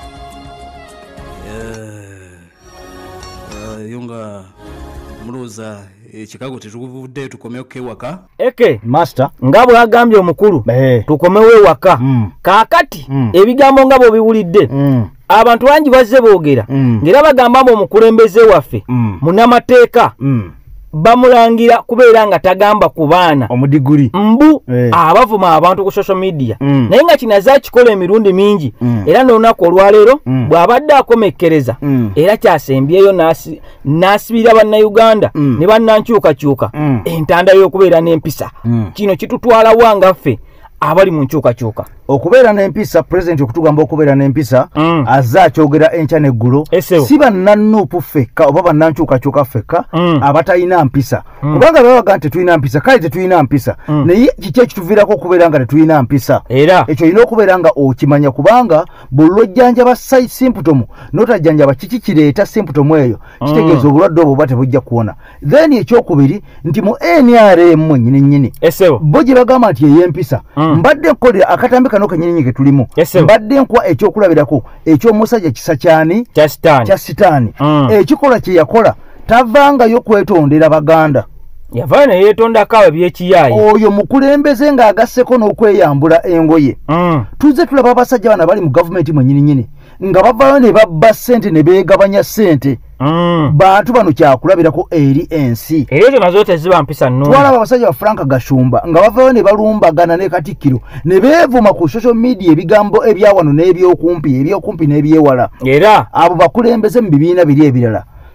yo nga mulowooza Chicago tetuvudde tukomewo kewaka. Eke master nga bwagambye omukulu tukomewo ewaka. Mm. Kaakati mm. ebigambo nga bw'obiwulidde mm. abantu bangi bazze boogera mm. ngera bagamba mbu omukulembeze waffe mm. munnamateeka mm. bamulangira kubeera nga tagamba ku baana omudiguri mbu hey. abavuma abantu ku social media mm. naye nga kinaza kikola emirundi mingi mm. era n'olunaku olwaleero mm. bw'abadde akomekereza mm. era kyasembyeyo nasi nasibira bannayuganda mm. ne bannankyukakyuka mm. entanda y'okubeera n'empisa mm. kino kitutwala wangaffe abali mu nkyukakyuka okubeera n'empisa president okutugamba okubeera n'empisa mm. azza akyogera enkya n'eggulo si bannanuupu ffekka oba bannankyukakyuka ffekka mm. abatalina mpisa mm. kubanga babaga nti tetulina mpisa kale tetulina mpisa mm. naye kiki ekituviirako okubeera nga tetulina mpisa era ekyo olina okubeera nga okimanya kubanga bw'olojjanjaba symptom n'otajjanjaba kiki kireeta symptom eyo mm. kitegeeza obulwadde obwo oba tebujja kuwona then ekyokubiri nti mu N R M nnyini nnyini bo gye bagamba nti ey'empisa mm. mbadde nkolera akatambi kano kanyinyi ke tulimu mbadde nkwa ekyokulabirako ekyomusajja kisa kyani kya sitaani mm. ekikola kye yakola tavangayo kwetondera baganda yavaana yeetonda kawe byekiyaayi oyo mukulembeze ng'agasseko n'okweyambula engoye mm. tuze tulaba abasajja bana bali mu gavumenti mwenyini nyini nga bavayo ne babba ssente ne beegabanya ssente mm. bantu bano kyakulabirako eri ensi era ezo nazo teziba mpisa nnungi twalaba abasajja ba Frank Gashumba nga bavayo ne balumbagana ne Katikkiro ne beevuma ku social media ebigambo ebyawano n'ebyokumpi ebyokumpi n'ebyewala era abo bakulembeze mu bibiina biri ebirala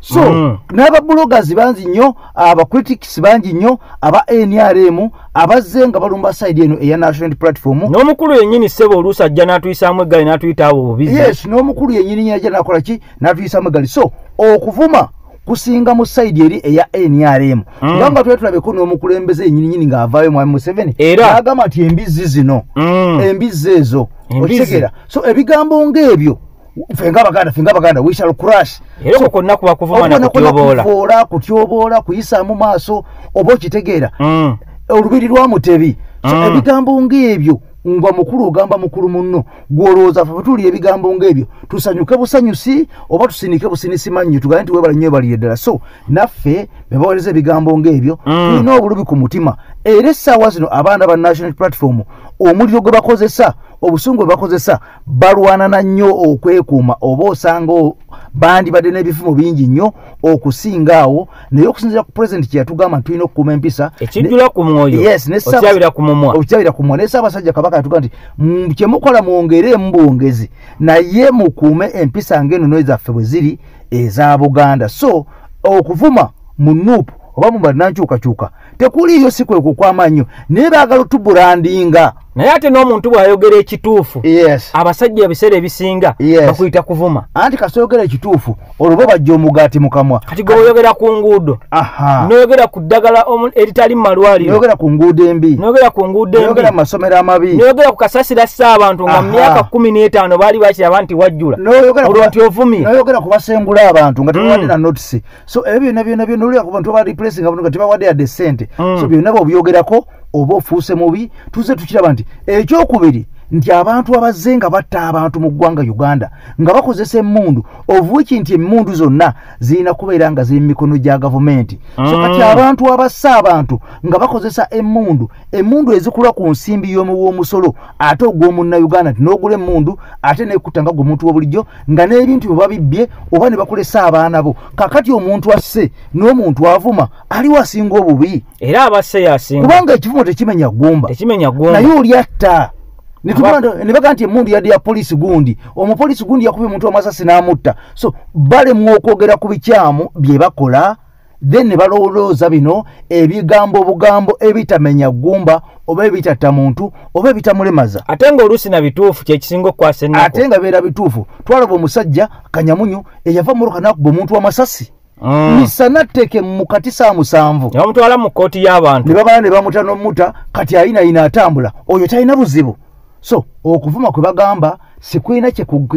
so mm. n'aba bloggers banzi nnyo aba critics banji nnyo aba N R M abazze nga balumba side eno eya national platform n'omukulu yennyini ssebo oluusi ajja n'atuyisaamu eggali n'atuyita abo bubizi yes n'omukulu yennyini ajja n'akola ki n'atuyisaamu eggali so okuvuma kusinga mu side eri eya N R M mm. nga nga tuwe tulabeko n'omukulembeze yennyini nyini ng'avaayo mwami Museveni n'agamba nti embizzi zino mm. embizzi ezo okitegeera so ebigambo ng'ebyo fenga baganda fenga baganda we shall crash era so, konna kuba kuvuma na kutyobola kutyobola kutyobola kuyisa mu maaso obo kitegeera mm. olubiri lwa mutebi so mm. ebigambo ng'ebyo ngwa mukulu ogamba mukulu munno gwolooza fe tuli ebigambo ng'ebyo tusanyuke busanyusi oba tusinike businisi mannyo tugaye nti webala nnyo balire ddala so naffe bebawoleza ebigambo ng'ebyo tulina mm. obulubi ku mutima era essaawa zino abaana ba national platform omuliro gwe bakozesa obusungu bwe bakozesa balwanana nnyo okwekuuma oba osanga bandi badde n'ebifumo bingi nnyo okusinga awo naye okusinzira ku president kye yatugamba nti tulina okukuuma empisa ekijjula ku mwoyo yes, okyabira ku mumwa okyabira ku mumwa naye Ssaabasajja Kabaka yatuga nti kye mukola mwongere mu bwongezi naye mukuume empisa ng'ennono zaffe bwe ziri eza Buganda so okuvuma mu nuupu oba mu bannankyukakyuka tekuliyo si kwe kukwama nnyo naye baagala otuburandinga naye ate n'omuntu bw'ayogera ekituufu yes. abasajja ebiseera ebisinga yes. bakuyita kuvuma anti kasoyogera ekituufu olwo bajja omugaati mu kamwa kati gwe oyogera ku nguudo n'oyogera ku ddagala eritali mu malwaliro n'oyogera ku nguudo embi n'oyogera ku nguudo embi n'oyogera mu masomero amabi n'oyogera ku kasasira ssaabantu nga mu myaka kkumi n'etaano baali bakiraba nti wajjula olwo nti ovumye n'oyogera ku basengula abantu nga tebawadde na notisi so ebyo byonna byonna byonna olira ku bantu aba replacing abantu nga tebawadde yadde ssente so byonna bw'obyogerako oba ofuuse mubi tuze tukiraba nti ekyokubiri nti abantu abazze nga batta abantu mu ggwanga Uganda nga bakozesa emmundu ovuiki nti emmundu zonna zirina kubeera nga ziri mu mikono gya gavumenti so kati abantu abassa abantu nga bakozesa emmundu emmundu ezikula ku nsimbi y'omuwoomusolo ate ogw'omunnauganda nti n'ogula emmundu ate neekutta nga gwomuntu w'obulijjo nga n'ebintu bwe babibbye oba ne bakolesa abaana bo kakati omuntu asse n'omuntu avuma aliwo asinga obubi era abasse yasinga kubanga ekivumo tekimenya ggumba tekimenya ggumba naye oli atta nibaga nti emundu yadde ya polisi gundi omupolisi gundi yakubye omuntu amasasi n'amutta so balemu okwogera ku bikyamu bye bakola then ne balowooza bino ebigambo obugambo ebitamenya ggumba oba ebitatta muntu oba ebitamulemaza ate ng'oluusi na bituufu kyekisinga okukwasa ennaku ate nga beera bituufu twalaba omusajja kanyamunyu eyava muruka n'akuba omuntu amasasi Mm. misana teke mukati saa musanvu ne bamutwala mu kkooti y'abantu ne babala ne bamuta n'omuta kati ayina ayina atambula oyo talina buzibu so okuvuma kwe bagamba sikwina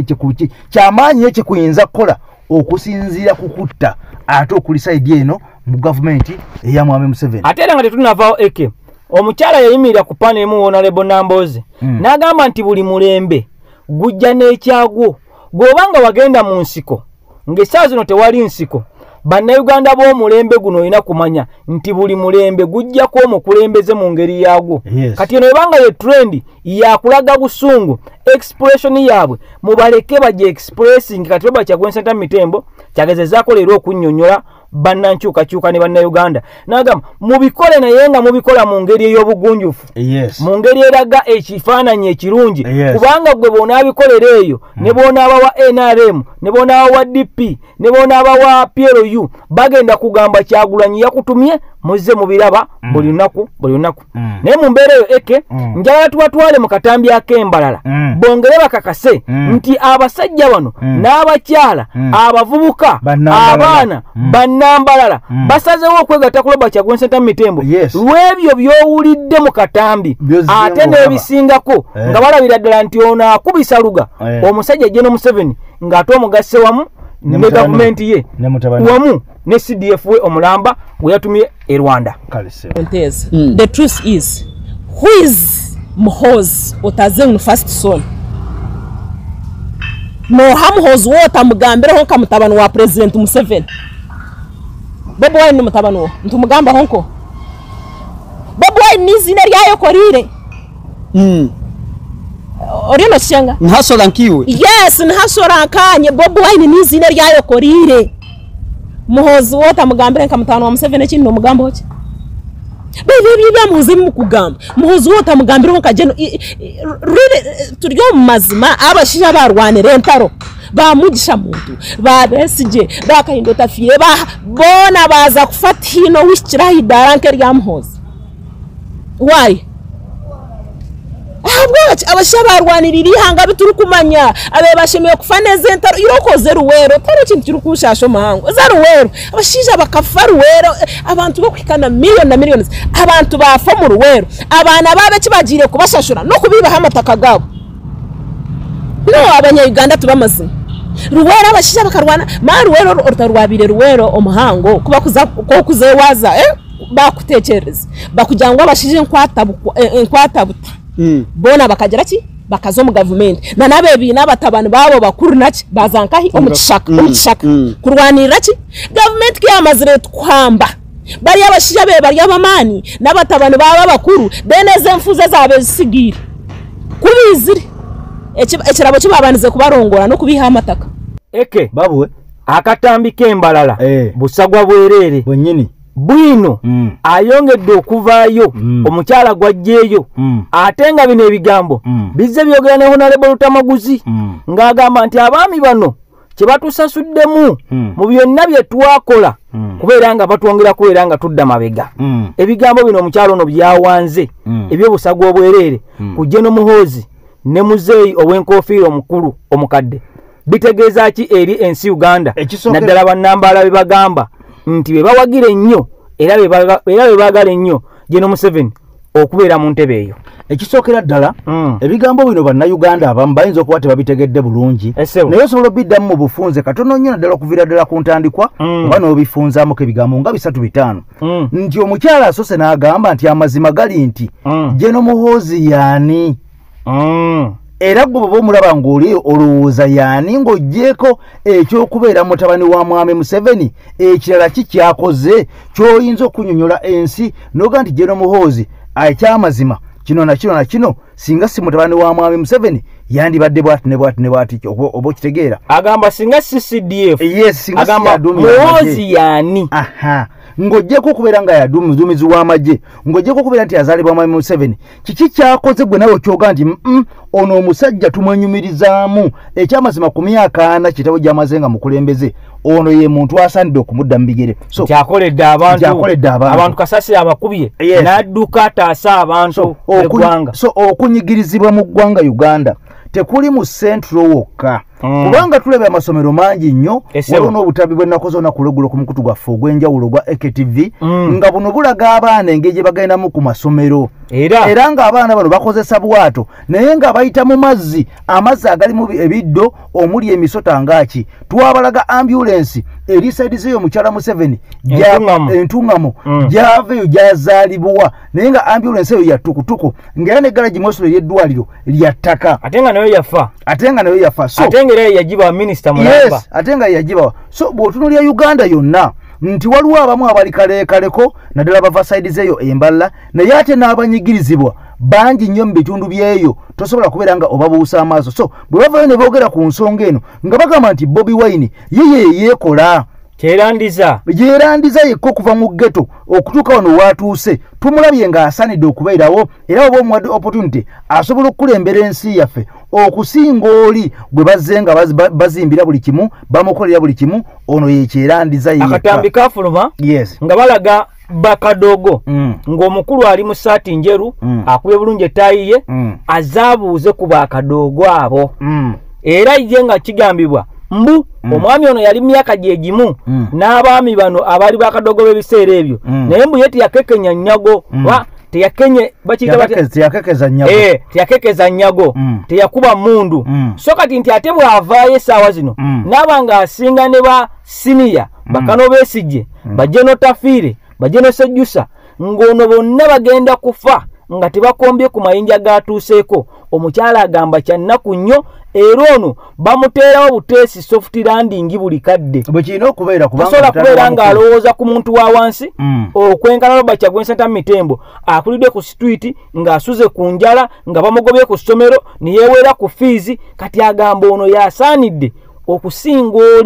kyamaanyi ye kyekuyinza kukola okusinziira kukutta ate okuli saidi eno mu gavumenti eya Mwami Museveni ate era nga tetunavaawo eke omukyala yayimirira ku pana emu Honorable Nambooze mm. n'agamba nti buli mulembe gujja n'ekyagwo gw'obanga wagenda mu nsiko ng'essaawa zino tewali nsiko bannayuganda b'omulembe guno olina kumanya nti buli mulembe gujjako omukulembeze mu ngeri yaagwo yes. kati eno ebanga ye trend yakulaga busungu expression yaabwe mubaleke bajje expressing kati baba kyagwensenta mitembo kyagezezaako leero okunnyonnyola bannankyukakyuka ne bannayuganda nagamba mubikole naye nga mubikola mu ngeri ey'obugunjufu yes. mu ngeri eraga ekifaananyi ekirungi yes. kubanga gwe bw'onaabikolera eyo mm. ne bw'onaaba wa N R M ne bw'onaaba wa D P ne bw'onaaba wa P L U bagenda kugamba Kyagulanyi yakutumye muzze mubiraba mm. buli lunaku buli lunaku mm. naye mu mbeera eyo eke mm. njagala tubatwale mu katambi ak'embalala mm. bongere bakakase mm. nti abasajja bano mm. n'abakyala mm. abavubuka abaana mm. bannambalala mm. basazeewo okwegatta ku Robert Kyagulanyi Mitembo yes. lw'ebyo by'owulidde mu katambi ate n'ebisingako eh. nga balabira ddala nti ono akubisa luga eh. omusajja General Museveni ng'ate omugasse wamu ne gavumenti ye wamu ne C D F we omulamba we yatumye e Rwanda. Mm. The truth is, who is Muhoozi Otaze first son? No hamuhozi wota mugambira honka mutabano wa President Museveni. Bobo wine mutabano wo ntumugamba honko. Bobo wine nizina lyayo korire. Mm. Orino shanga. Nhasora nkiwe. Yes, nhasora kanye Bobo wine nizina lyayo korire. Muhoozi wota mugambira nka mutano wa Museveni kino no mugambo hoki. Bebe bibya muze mu kugamba. Muhoozi wota mugambira honka jeno really turyo mazima abashija barwanire entaro. bamugisha muntu babesije bakahindo tafiye ba bona baza kufata hino wishira hidaranke rya Muhozi why abwaci abashabarwanirira ihanga biturukumanya abe bashimiye kufaneza entaro irokoze ruwero taro kintu kirukushasho mahango za ruwero abashija bakafa ruwero abantu bo kwikana million na millions abantu bafa mu ruwero abana babe kibagire kubashashura no kubiba hamataka gabo no abanya Uganda tubamaze ruwero abashija bakarwana ma ruwero rutarwabire ruwero omuhango kuba kuza ko kuzewaza eh bakutekereza bakujyangwa abashije nkwatabuka nkwatabuta Mm. bona bakagera ki bakazo mu government na nabebi n'abatabana babo bakuru naki bazankahi omukishaka mm. omukishaka mm. kurwanira ki government kiyamazire twamba bari abashija be bari abamani n'abatabana baba bakuru beneze mfuze zabe zisigire kubizire ekirabo kibabanize kubarongora no kubiha amataka eke babwe akatambi kembalala eh. busagwa bwerere bonyini bwino mm. ayongedde okuvaayo mm. omukyala gwajjeeyo mm. atenga bino ebigambo mm. bizze byogera ne Honorable Lutamaguzi mm. ng'agamba nti abaami bano kye batusasuddemu mm. mu byonna bye twakola mm. kubeera nga batwongera kubeera nga tudda mabega mm. ebigambo bino omukyala ono byawanze mm. ebyobusagwa obwereere mm. ku General Muhoozi ne muzeeyi ow'enkofiira omukulu omukadde bitegeeza ki eri ensi Uganda naddala bannambala be bagamba nti be bawagire nnyo era be era be bagale nnyo General Museveni okubeera mu ntebe eyo ekisookera ddala mm. ebigambo bino bannayuganda abamu bayinza okuba tebabitegedde bulungi naye osobola obiddamu mu bufunze katono nnyo naddala okuviira ddala ku ntandikwa mm. oba n'obifunzaamuko ebigambo nga bisatu bitaano mm. nti omukyala asose n'agamba nti amazima gali nti mm. General Muhoozi yaani mm. era gwe bwe omulaba ng'oli olowooza yaani ng'oggyeko ekyokubeera mutabani wa mwami Museveni ekirala kikyakoze ky'oyinza okunyonyola ensi n'oga nti General Muhoozi ekyamazima kino na kino na kino singa si mutabani wa mwami Museveni yandibadde bwati ne bwati ne bwati oba okitegeera agamba singa si C D F yes singa agamba Muhoozi yaani aha ng'oggyeko okubeera nga yadumizi w'amagye ng'oggyeko okubeera nti yazaalibwa mwami Museveni kiki kyakoze gwe nawe okyoga nti mm, ono omusajja tumwenyumirizaamu ekyamazima ku myaka ana kitabo gy'amaze nga mukulembeze ono ye muntu asaanidde okumudda mu bigere so kyakoledde abantu abantu kasasi abakubye yes. n'adduka ataasa abantu so, eggwanga so okunyigirizibwa mu ggwanga Uganda tekuli mu Central wokka mm. kubanga tulebe amasomero mangi nnyo waliwo n'obutabi bw'ennaku zonna ku lweggulo ku mukutu gwaffe ogw'enjawulo gwa A K T V mm. nga buno bulaga abaana engeri gye bagendamu ku masomero era, era ng'abaana bano bakozesa bwato naye nga bayita mu mazzi amazzi agalimu ebiddo omuli emisota ngaaki twabalaga ambulensi erisaidize omukyala Museveni entuŋŋamo gy'aveeyo gyazaalibwa naye nga ambulensi eyo yattukutuku ng'era n'eggala gimwesolo ery'eddwaliro lya ttaka ate nga nayo yafa ate nga nayo yafa so ate nga era yagibawa minisita mulamba yes ate nga yagibawa so bw'otunuulira Uganda yonna nti waliwo abamu abali kaleekaleko naddala bava saidize eyo emballa naye ate n'abanyigirizibwa bangi nnyo mu bitundu byeyo tosobola kubeera nga obabuusa amaaso so bwe bavayo ne boogera ku nsonga eno nga bagamba nti Bobi Wine ye yeeyeekola kyerandiza yeerandiza yekka okuva mu ghetto okutuuka wano waatuuse tumulabye ng'asaanidde okubeerawo era oba omuwadde opportunity asobola okukulembera ensi yaffe okusinga oli gwe bazze nga bazimbira buli kimu bamukolera buli kimu ono yekyerandiza yekka akatambi kafuluma yes nga balaga bakadogo mm. ng'omukulu ali mu saati njeru mm. akubye bulungi ettaayi ye mm. azaabuuze ku bakadogo abo mm. era ye nga kigambibwa mbu mm. omwami ono yali myaka gye gimu mm. n'abaami bano abaali bakadogo b'ebiseera ebyo mm. naye mbu ye teyakekenya nnyago mm. wa teyakenye teyakekeza nnyago eh teyakekeza nnyago mm. teyakuba mundu mm. so kati nti ate bw'avaayo essaawa zino mm. n'aba ng'asinga ne ba siniya mm. bakano beesijje mm. bajeno tafiire bajeno sejjusa ng'ono bonna bagenda kufa nga tebakombye ku mayinja gatuuseeko omukyala agamba kyannaku nnyo era ono bamuteerawo buteesi soft landing buli kadde bwe kirina okubeera kubangasobola kubeera ng'alowooza ku muntu wa wansi mm. okwenkana Robert Kyagulanyi Ssentamu Mitembo akulidde ku street ng'asuze ku njala nga bamugobye ku ssomero ne yeewera ku fiizi kati agamba ono yasaanidde okusinga oli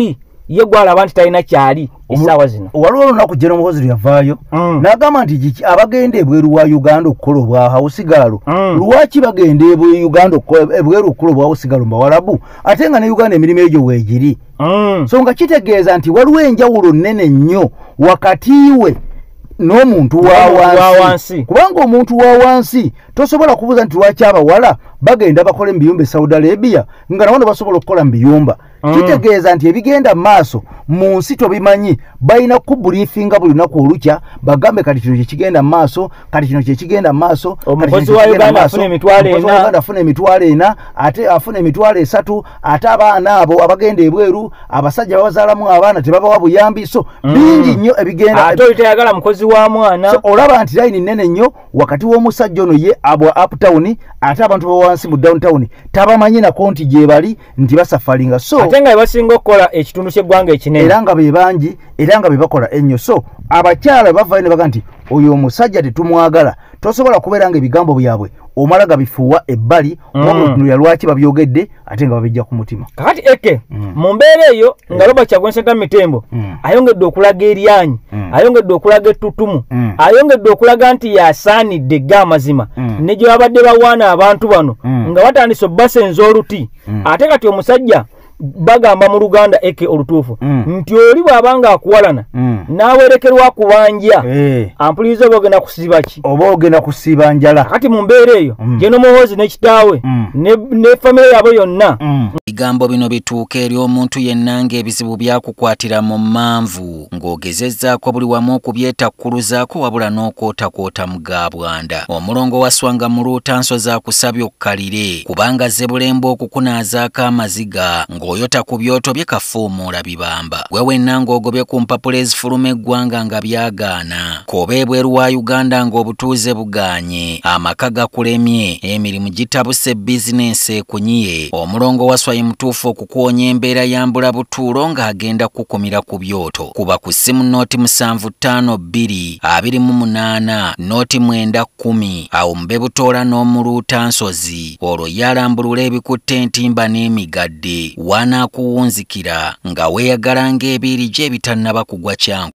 ye gwalaba nti talina kyali essaawa zino. Waliwo olunaku General Muhoozi yavaayo n'agamba nti abagenda ebweru wa Uganda okukola obwa hawusigalo lwaki bagenda ebweru Uganda ebweru okukola obwa hawusigalo mbawalabu ate nga ne Uganda emirimu egyo weegiri. So nga kitegeeza nti waliwo enjawulo nnene nnyo wakati we n'omuntu wa wansi. Kubanga omuntu wa wansi tosobola kubuuza nti lwaki abawala bagenda bakola mu biyumba e Saudi Arabia nga nabo basobola okukola mu biyumba. Kitegeeza nti ebigenda maaso mu nsi tobimanyi balina kubriefinga buli lunaku olukya bagambe kati kino kigenda maaso kati kino kigenda maaso. Omukozi wa Uganda afuna emitwalo ena Uganda afuna emitwalo ena ate afuna emitwalo esatu ate abaana abo abagenda ebweru abasajja babazaalamu abaana tebabawa buyambi. So bingi nnyo ebigenda ate oyitayagala mukozi wa mwana. So olaba nti line nnene nnyo wakati w'omusajja ono ye abwa uptown ate abantu bawansi mu downtown tabamanyi nako nti gye bali nti basafalinga. So ate nga basinga okukola ekitundu ky'eggwanga ekinene era nga be bangi era nga be bakola ennyo. So abakyala bavaayo ne baga nti oyo omusajja tetumwagala tosobola kubeera nga ebigambo byabwe omala gabifuuwa ebbali wabula lwaki babyogedde ate nga babijja ku mutima. Kakati eke mu mbeera eyo nga Robert Kyagulanyi Ssentamu Mitembo ayongedde okulaga eryanyi ayongedde okulaga ettutumu ayongedde okulaga nti yasaanidde ga amazima ne gye babadde bawaana abantu bano nga batandise obbasenza oluti ate kati omusajja bagamba mu Luganda eke olutuufu nti oli bw'abanga akuwalana n'awerekerwa kubanja ampulizo oba ogenda kusiba ki oba ogenda kusiba njala. Kati mu mbeera eyo General Muhoozi ne kitaawe ne famire yaabwe yonna ebigambo bino bituuka eri omuntu yenna ng'ebizibu byakukwatira mu manvu ng'ogezezzaako buli wamu okubyetakkuluzaako wabula n'okwotakwota mu gaabwanda. Omulongo wa Swanga mu Luutanso zaakusabye okkalire kubanga Zebbulembo okukunaazaako amaziga ng'oyota ku byoto bye kafuumuula bibamba. Gwe wenna ng'ogobye ku mpapula ezifuluma eggwanga nga byagaana koba ebweru wa Uganda ng'obutuuze bugaanye amaka gakulemye emirimu gitabuse bizinensi ekunyiye. Omulongo wa Swai mutuufu okukuwonya embeera yambula butuulo ng'agenda kukumira ku byoto. Kuba ku ssimu nooti musanvu ttaano bbiri abiri mu munaana nooti mwenda kkumi awo mube butoola n'omuluutansozi olwo yalambulula ebikutte entimba n'emigadde wanaakuwunzikira nga weeyagala ng'ebiiri gye ebitannaba kugwa kyangu.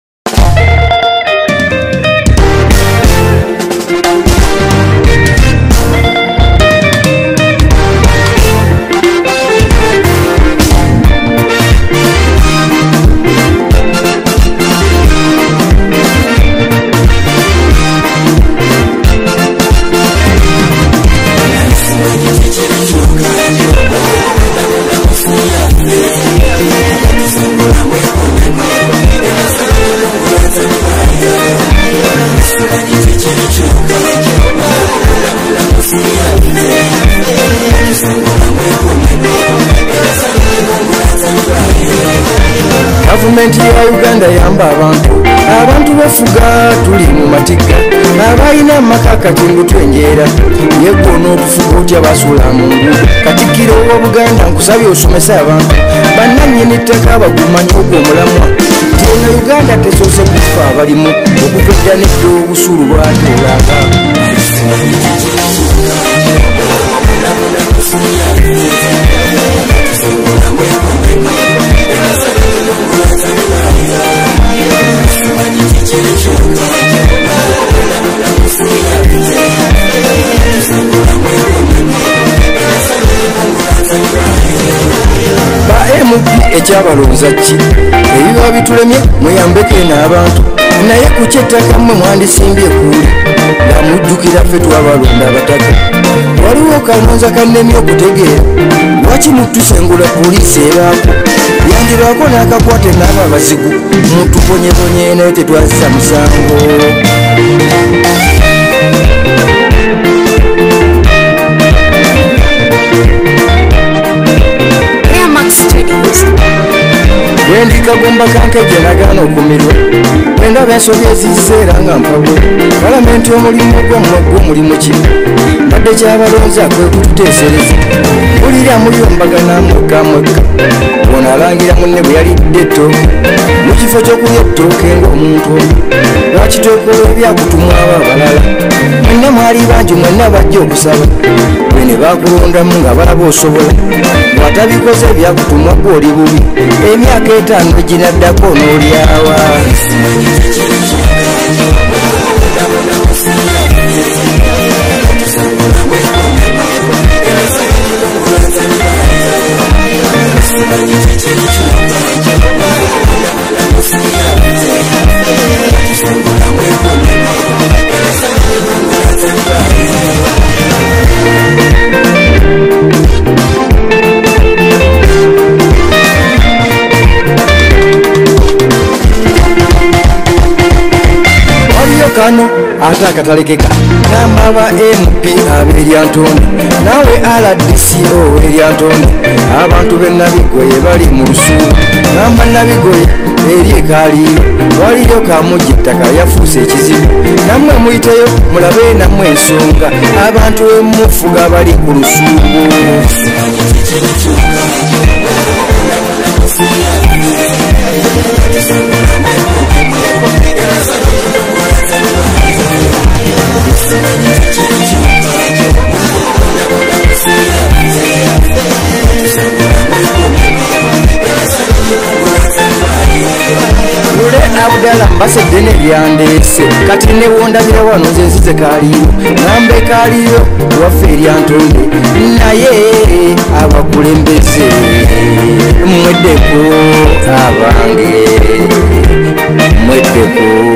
Gavumenti ya Uganda yamba abantu abantu bafuga tuli mu matigga abalina amaka kati ngutwenjera yeggona okufuga otya basuula mu ngu. Katikkiro wa Buganda nkusabye osomesa abantu bannannyini ttaka bagumanye ogw'omulamwa nti eno Uganda tesoose kufa abalimu okuvedda nedda obusuulu bwatoolanga. Ba M P ekyabalonza ki ebiba bitulemye mweyambeko n'abantu naye ku kyettaka mmwe mwandisimbye kuuli nga mujjukira ffe twabalonda abataka. Waliwo kalonza kannemye okutegeera lwaki mutusengula poliisi eraako yandirwako n'akakwate n'abo abazigu mutuponyebonye naye tetwazisa musango. Wendi kagomba kankeje nagaana okumirwa wendaba ensobi ezizeera nga mpabwe palamenti omulimu gwammwe gw'omulimu ki mbadde kyabalonza kwe kututeesereza mpulira muyombagana mwekka mwekka ono alangira munne bwe yalidde ettooke mu kifo ky'okulya ettooke ng'omuntu lwaki twekola ebyakutumwa abo abalala mwenna mwali bangi mwenna bajja okusaba bwe ne bakulondamu nga balaba osobola bwatabikoze ebyakutumwa gwoli bubi emyaka etaano ginaddako n'olyawa kano ate akatalekeka nambaba M P ab'eryantonde nawe R D C O eryantonde abantu b'ennabigoye bali mu lusuubu namba nabigoye eri ekaliiro waliyo kamujja ettaka yafuuse ekizibu nammwe muyiteyo mulabe nammwe ensonga abantu emufuga bali ku lusuubu lule abudala mbasedde nebyandeese kati newondabira wano ze nzize kaliiro namba ekaliiro waffe eryantonde naye abakulembeze mweddeko abange mweddeko